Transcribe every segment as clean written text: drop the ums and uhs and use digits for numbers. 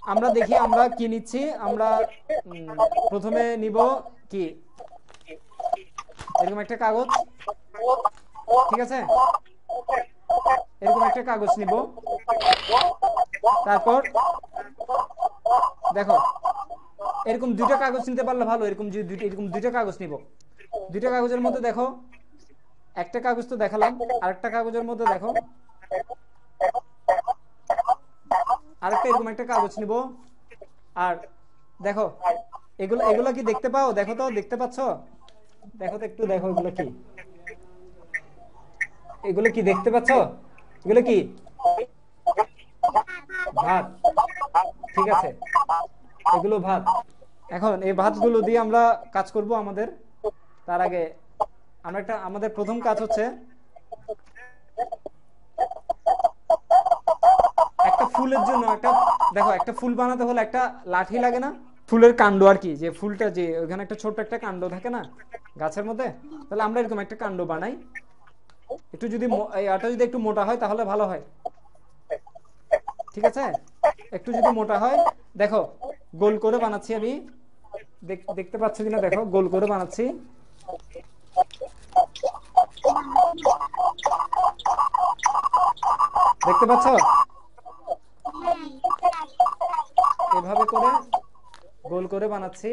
আমরা দেখি আমরা কি নিচ্ছি। আমরা প্রথমে নিব কি এরকম একটা কাগজ, ঠিক আছে, এরকম একটা কাগজ নিব। তারপর দেখো এরকম দুইটা কাগজ নিতে পারলে ভালো, এরকম দুইটা কাগজ নিব। দুইটা কাগজের মধ্যে দেখো একটা কাগজ তো দেখালাম, আরেকটা কাগজের মধ্যে দেখো আরেকটা এরকম একটা কাগজ নিব। আর দেখো এগুলো এগুলো কি দেখতে পাও? দেখো তো, দেখতে পাচ্ছ? দেখো তো একটু, দেখো এগুলো কি, এগুলো কি দেখতে পাচ্ছ? এগুলো কি? ভাত, ঠিক আছে, এগুলো ভাত। এখন এই ভাতগুলো দিয়ে আমরা কাজ করব আমাদের। তার আগে আমাদের প্রথম কাজ হচ্ছে একটা ফুলের জন্য দেখো একটা ফুল বানাতে হলে একটা লাঠি লাগে না? ফুলের কাণ্ড আর কি, যে ফুলটা যে ওখানে একটা ছোট্ট একটা কাণ্ড থাকে না গাছের মধ্যে, তাহলে আমরা এরকম একটা কাণ্ড বানাই। একটু যদি এটা যদি একটু মোটা হয় তাহলে ভালো হয়, ঠিক আছে, একটু যদি মোটা হয়। দেখো গোল করে বানাচ্ছি আমি, দেখতে পাচ্ছ কিনা দেখো, গোল করে বানাচ্ছি। দেখতে পাচ্ছ? এভাবে করে গোল করে বানাচ্ছি।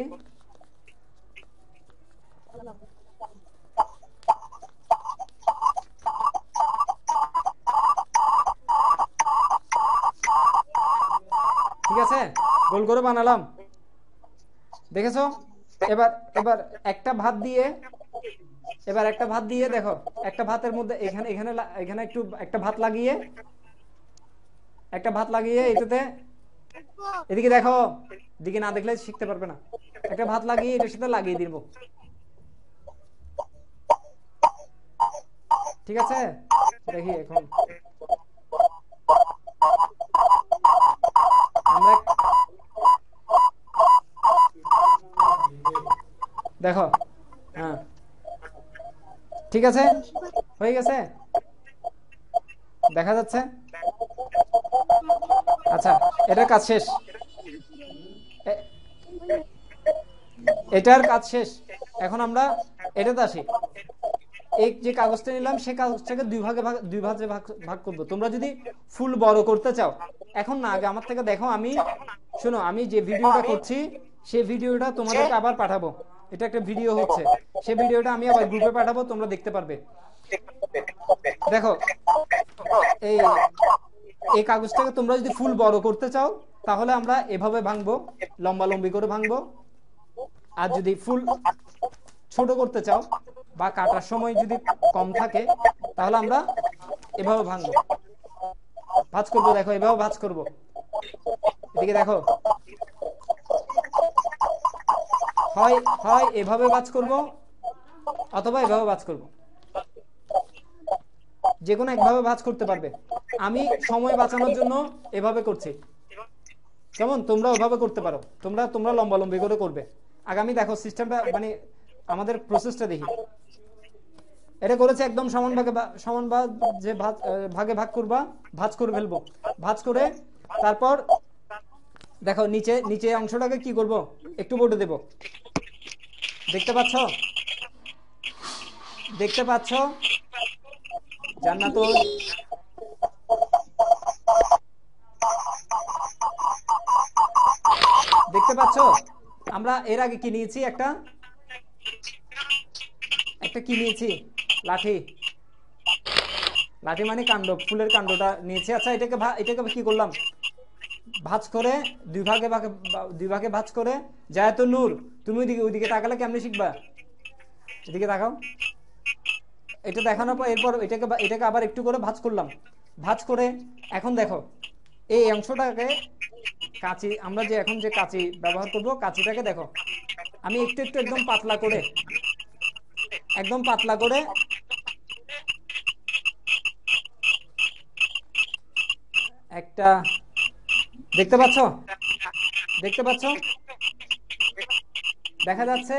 ঠিক আছে, গোল করে বানালাম, দেখেছো? এবার এবার একটা ভাত দিয়ে দেখো একটা ভাতের মধ্যে এখানে এখানে এখানে একটু একটা ভাত লাগিয়ে এটাতে, এদিকে দেখো, দিকে না দেখলে শিখতে পারবে না। একটা ভাত লাগিয়ে এটার সাথে লাগিয়ে দিব, ঠিক আছে। দেখি এখন আমরা দেখো, হ্যাঁ ঠিক আছে, হয়ে গেছে, দেখা যাচ্ছে। আচ্ছা, এটার কাজ শেষ, এটার কাজ শেষ। এখন আমরা এটাতে আসি। এই যে কাগজটা নিলাম সেই কাগজটাকে দুই ভাগে ভাগ করবো। তোমরা যদি ফুল বড় করতে চাও, এখন না, আগে আমার থেকে দেখো। শোনো, আমি যে ভিডিওটা করছি সেই ভিডিওটা তোমাদেরকে আবার পাঠাবো। এটা একটা ভিডিও হচ্ছে, সেই ভিডিওটা আমি আবার গ্রুপে পাঠাবো, তোমরা দেখতে পারবে। দেখো এই এই কাগজটাকে তোমরা যদি ফুল বড় করতে চাও তাহলে আমরা এভাবে ভাঙবো, লম্বা লম্বি করে ভাঙবো। আর যদি ফুল ছোট করতে চাও বা কাটার সময় যদি কম থাকে তাহলে আমরা এভাবে ভাঙবো, ভাঁজ করবো। দেখো এভাবে ভাঁজ করবো, এদিকে দেখো, হয় হয় এভাবে ভাঁজ করব অথবা এভাবে ভাঁজ করব, যে কোনো একভাবে ভাঁজ করতে পারবে। আমি সময় বাঁচানোর জন্য এভাবে করছি, যেমন তোমরা ওভাবে করতে পারো। তোমরা তোমরা লম্বা লম্বি করে করবে। আগামী দেখো সিস্টেমটা, মানে আমাদের প্রসেসটা দেখি। এটা করেছে একদম সমান যে ভাগে ভাগ করবা, ভাঁজ করে ফেলবো। ভাঁজ করে তারপর দেখো নিচে নিচে অংশটাকে কি করব, একটু বোর্ডে দেব। দেখতে পাচ্ছ? দেখতে পাচ্ছ জান্নাতুল? দেখতে পাচ্ছ? আমরা এর আগে কি নিয়েছি, একটা কি নিয়েছি, লাঠি। লাঠি মানে কাণ্ড, ফুলের কাণ্ডটা নিয়েছি। আচ্ছা, এটাকে কি করলাম, ভাঁজ করে দুই ভাগে ভাঁজ করে। জায়াত নূর, তুমি ওইদিকে তাকালে কেমনে শিখবা? এদিকে তাকাও। এটা দেখানোর পর এরপর এটাকে আবার একটু করে ভাঁজ করলাম। ভাঁজ করে এখন দেখো এই অংশটাকে কাঁচি, আমরা যে এখন যে কাঁচি ব্যবহার করব, কাঁচিটাকে দেখো আমি একটু একটু একদম পাতলা করে একটা, দেখতে পাচ্ছ? দেখতে পাচ্ছ? দেখা যাচ্ছে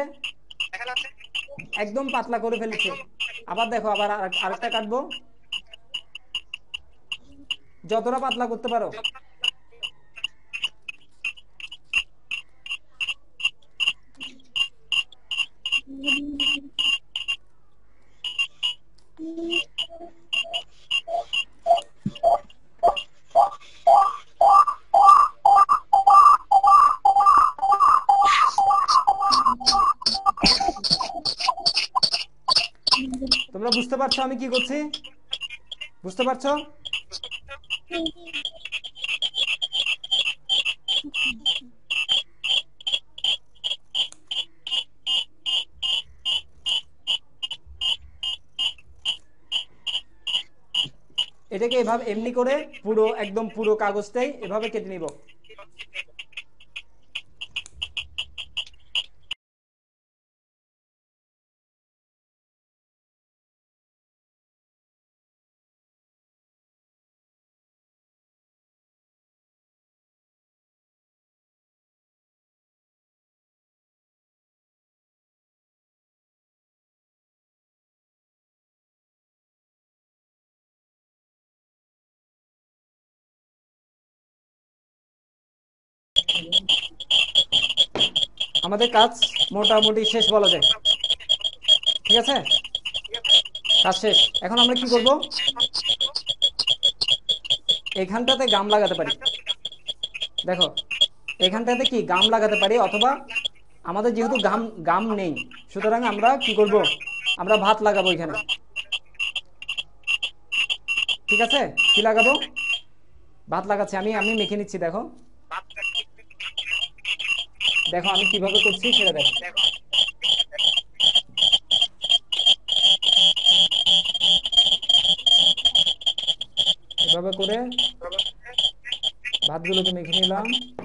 একদম পাতলা করে ফেলেছে। আবার দেখো, আবার আরেকটা কাটবো, যতটা পাতলা করতে পারো। তোমরা বুঝতে পারছো আমি কি করছি? বুঝতে পারছো? এটাকে এভাবে এমনি করে পুরো একদম পুরো কাগজটাই এভাবে কেটে নিব। আমাদের কাজ মোটামুটি শেষ বলা যায়। ঠিক আছে, কাজ শেষ। এখন আমরা কি করব, এখানটাতে গাম লাগাতে পারি। দেখো এখানটাতে কি গাম লাগাতে পারি, অথবা আমাদের যেহেতু গাম গাম নেই, সুতরাং আমরা কি করব, আমরা ভাত লাগাবো এখানে। ঠিক আছে, কি লাগাবো, ভাত লাগাচ্ছি। আমি আমি মেখে নিচ্ছি। দেখো দেখো আমি কিভাবে করছি সেটা দেখো। এভাবে করে ভাতগুলোকে মেখে নিলাম।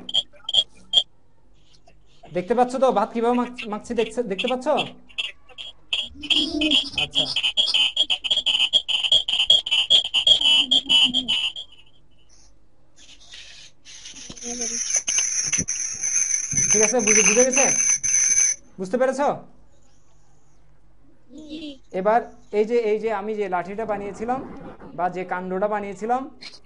দেখতে পাচ্ছ তো ভাত কিভাবে মাখছি, দেখতে পাচ্ছ? আচ্ছা, ঠিক আছে, বুঝে গেছে, বুঝতে পেরেছো? এবার এই যে আমি যে লাঠিটা বানিয়েছিলাম বা যে কাণ্ডটা বানিয়েছিলাম,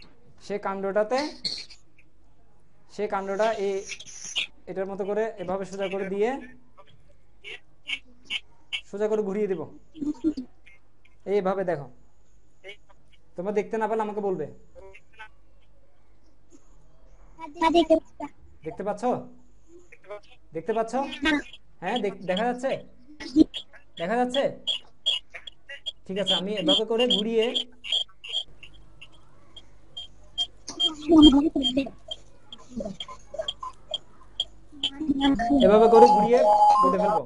সে কাণ্ডটা এটার মতো করে এভাবে সোজা করে দিয়ে সোজা করে ঘুরিয়ে দেব। এইভাবে দেখো, তোমরা দেখতে না পেলে আমাকে বলবে। দেখতে পাচ্ছ? দেখতে পাচ্ছ? হ্যাঁ, দেখা যাচ্ছে, দেখা যাচ্ছে। ঠিক আছে, আমি এভাবে করে ঘুরিয়ে এভাবে করে ঘুরিয়ে কেটে ফেলবো।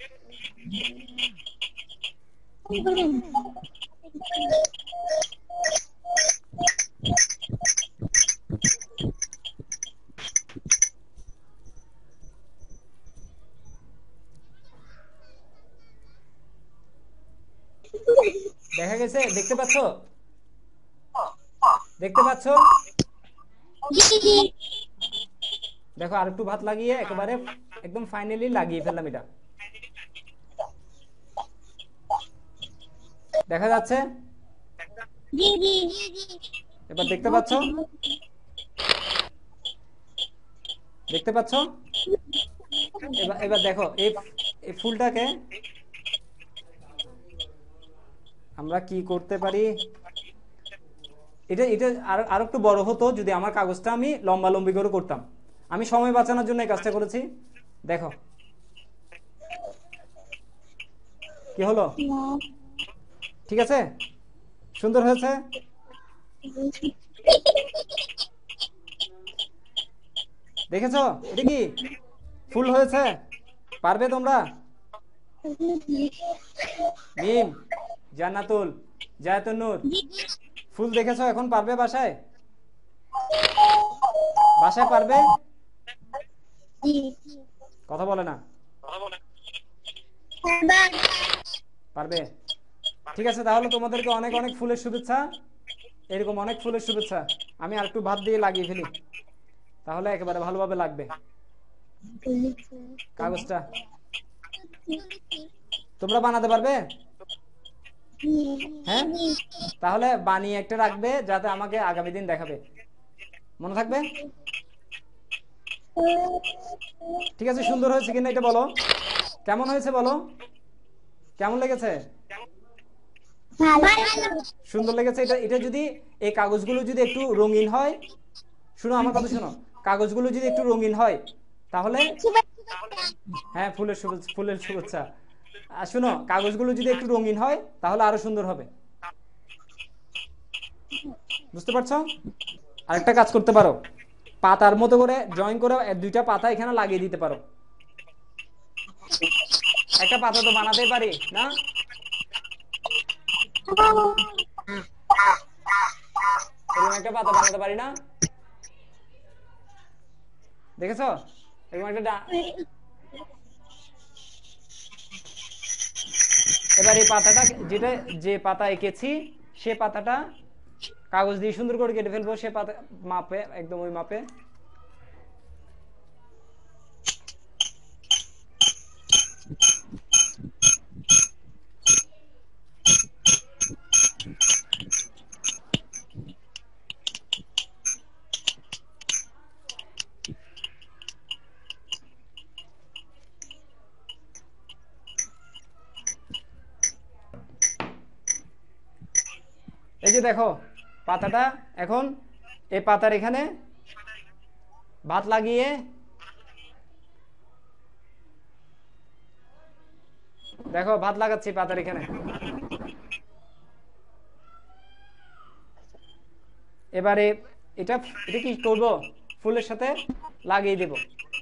দেখা গেছে? দেখতে পাচ্ছ? দেখতে পাচ্ছ? দেখো আর একটু ভাত লাগিয়ে একেবারে একদম ফাইনালি লাগিয়ে ফেললাম এটা। দেখা যাচ্ছে? এবার দেখতে পাচ্ছ? দেখতে পাচ্ছ? এবার দেখো এই ফুলটাকে আমরা কি করতে পারি। এটা এটা আর একটু বড় হতো যদি আমার কাগজটা আমি লম্বা লম্বি করে করতাম। আমি সময় বাঁচানোর জন্য এই কাজটা করেছি। দেখো কি হলো, ঠিক আছে, সুন্দর হয়েছে। দেখেছো এটা কি ফুল হয়েছে? পারবে তোমরা? মিম, জান্নাতুল, জায়াতুন্নুর, ফুল দেখেছো? এখন পারবে বাসায়? বাসায় পারবে? কথা বলে না। পারবে? ঠিক আছে, তাহলে তোমাদেরকে অনেক অনেক ফুলের শুভেচ্ছা। এরকম অনেক ফুলের শুভেচ্ছা। আমি আর একটু ভাত দিয়ে লাগিয়ে ফেলি, তাহলে একেবারে ভালোভাবে লাগবে কাগজটা। তোমরা বানাতে পারবে? হ্যাঁ, তাহলে বানিয়ে একটা রাখবে, যাতে আমাকে আগামী দিন দেখাবে। মনে থাকবে? ঠিক আছে, সুন্দর হয়েছে কিনা এটা বলো, কেমন হয়েছে বলো, কেমন লেগেছে? সুন্দর লেগেছে। এটা এটা যদি এই কাগজগুলো যদি একটু রঙিন হয়, শুনো আমার কথা শুনো, কাগজগুলো যদি একটু রঙিন হয় তাহলে, হ্যাঁ ফুলের শুভেচ্ছা, ফুলের শুভেচ্ছা। আর শুনো, কাগজগুলো যদি একটু রঙিন হয় তাহলে আরো সুন্দর হবে, বুঝতে পারছো? আরেকটা কাজ করতে পারো, পাতার মতো করে ড্রয়িং করে দুইটা পাতা এখানে লাগিয়ে দিতে পারো। একটা পাতা তো বানাতেই পারি না? এরকম একটা পাতা বানাতে পারি না? দেখেছো? এরকম একটা এবার এই পাতাটা যেটা, যে পাতা এঁকেছি সে পাতাটা কাগজ দিয়ে সুন্দর করে কেটে ফেলবো, সে পাতা মাপে, একদম ওই মাপে। এই যে দেখো পাতাটা, এখন এই পাতার এখানে ভাত লাগিয়ে, দেখো ভাত লাগাচ্ছি পাতার এখানে। এবারে এটা এটা কি করব, ফুলের সাথে লাগিয়ে দেব।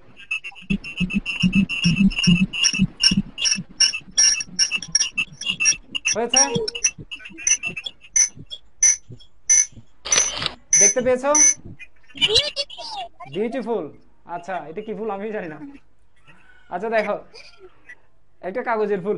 হয়েছে? দেখতে পেয়েছো? বিউটিফুল। আচ্ছা, এটা কি ফুল আমি জানি না। আচ্ছা দেখো, একটা কাগজের ফুল,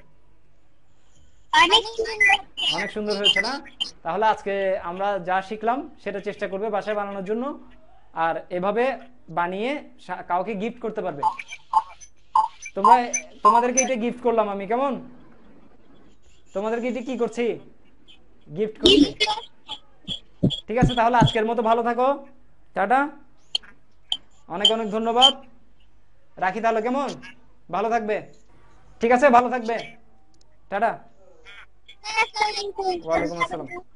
অনেক সুন্দর হয়েছে না? তাহলে আজকে আমরা যা শিখলাম সেটা চেষ্টা করবে বাসায় বানানোর জন্য, আর এভাবে বানিয়ে কাউকে গিফট করতে পারবে। তোমরা, তোমাদেরকে এটা গিফট করলাম আমি, কেমন? তোমাদেরকে এটা কি করছি, গিফট করছি। ঠিক আছে, তাহলে আজকের মতো ভালো থাকো, টাটা, অনেক অনেক ধন্যবাদ, রাখি তাহলে, কেমন? ভালো থাকবে, ঠিক আছে, ভালো থাকবে, টাটা। ওয়ালাইকুম আসসালাম।